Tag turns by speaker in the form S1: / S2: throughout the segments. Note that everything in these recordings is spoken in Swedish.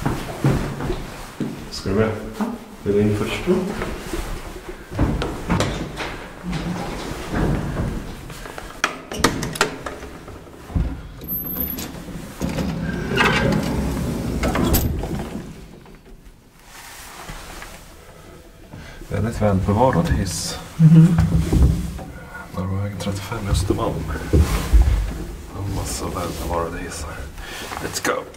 S1: Ska du med?
S2: Ja.
S1: Vill du in först?
S2: Mm.
S1: Väldigt välbevarad hiss. Norrvägen 35 i Östermalm. En massa välbevarade hissar. Let's go!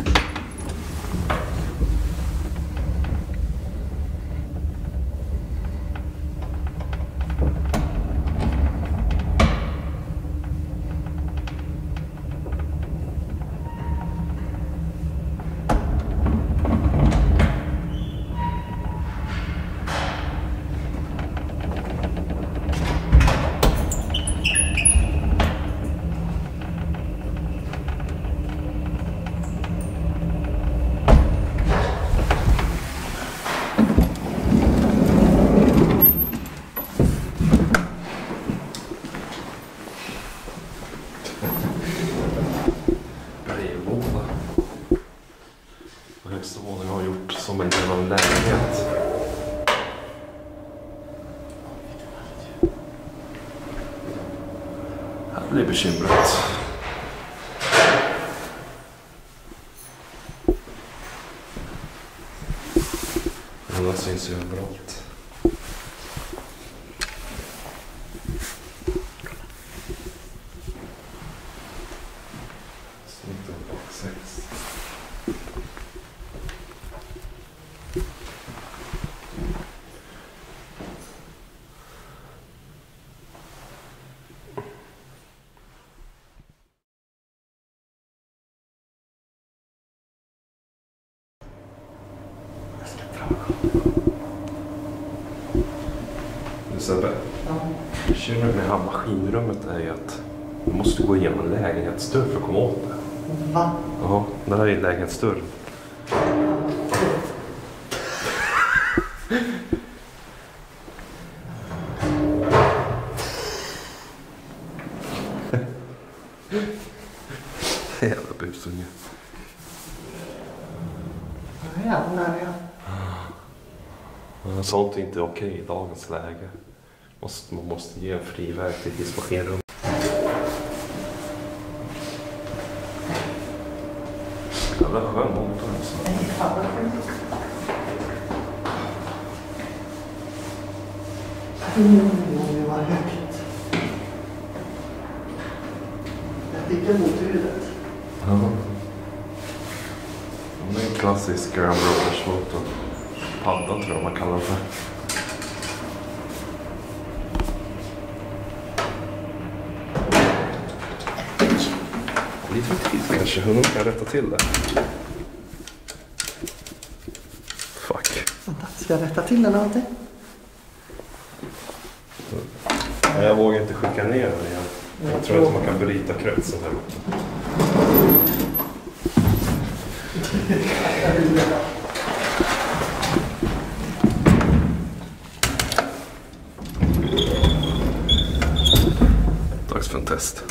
S1: Brevlåda. Högsta våningen har gjort som en del av en lägenhet. Här blir bekymret. Den syns ju överallt. Sebbe, bekymret med maskinrummet är ju att du måste gå igenom en lägenhetsdörr för att komma åt det.
S2: Va?
S1: Ja, det här är en lägenhetsdörr. Jävla busunge.
S2: Jävlar, ja.
S1: Sånt är inte okej i dagens läge. Man måste ge en fri väg till hissmaskinrum. Jävla skön motor alltså.
S2: Det var högt. Jag fick en mot huvudet.
S1: Ja. Det är en klassisk Grand Rovers motor. Padda tror jag man kallar det för. Lite för tid kanske. Hon kan rätta till det. Fuck.
S2: Vänta, ska jag rätta till den alltid?
S1: Jag vågar inte skicka ner den igen. Jag tror att man kan bryta kretsen här uppe. Dags för en test.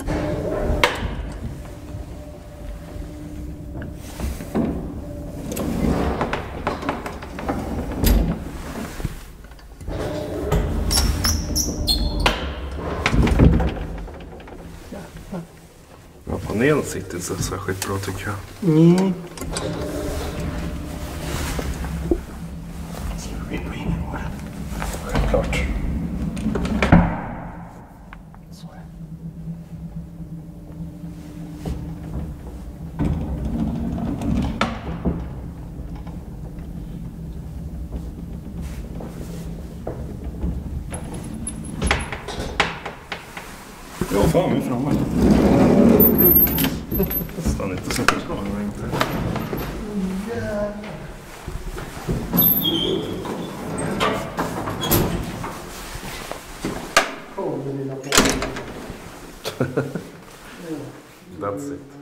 S1: Ja, panelen sitter inte så särskilt bra tycker jag.
S2: Mm.
S1: Klart.
S2: Så är det.
S1: Ja, fan, vi är framme. Nästan inte så bra, var inte. That's it.